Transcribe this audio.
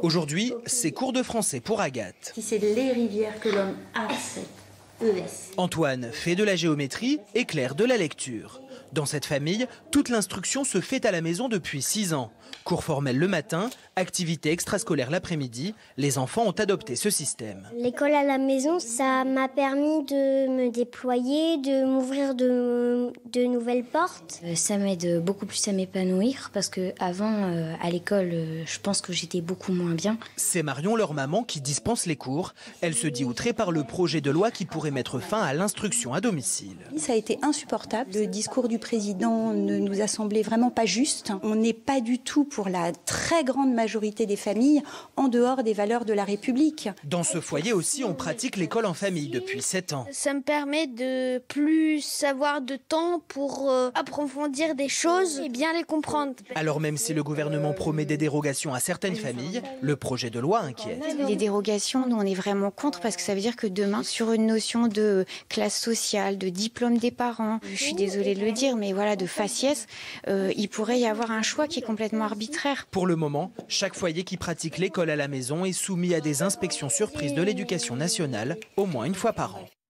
Aujourd'hui, c'est cours de français pour Agathe. Si c'est les rivières que l'homme a fait, ES. Antoine fait de la géométrie et Claire de la lecture. Dans cette famille, toute l'instruction se fait à la maison depuis 6 ans. Cours formel le matin, activités extrascolaires l'après-midi, les enfants ont adopté ce système. L'école à la maison, ça m'a permis de me déployer, de m'ouvrir de nouvelles portes. Ça m'aide beaucoup plus à m'épanouir parce qu'avant, à l'école, je pense que j'étais beaucoup moins bien. C'est Marion, leur maman, qui dispense les cours. Elle se dit outrée par le projet de loi qui pourrait mettre fin à l'instruction à domicile. Ça a été insupportable. Le discours du président ne nous a semblé vraiment pas juste. On n'est pas du tout pour la très grande majorité des familles en dehors des valeurs de la République. Dans ce foyer aussi, on pratique l'école en famille depuis 7 ans. Ça me permet de plus avoir de temps pour approfondir des choses et bien les comprendre. Alors même si le gouvernement promet des dérogations à certaines familles, le projet de loi inquiète. Les dérogations, nous on est vraiment contre parce que ça veut dire que demain, sur une notion de classe sociale, de diplôme des parents, je suis désolée de le dire, mais voilà, de faciès, il pourrait y avoir un choix qui est complètement arbitraire. Pour le moment, chaque foyer qui pratique l'école à la maison est soumis à des inspections surprises de l'éducation nationale au moins une fois par an.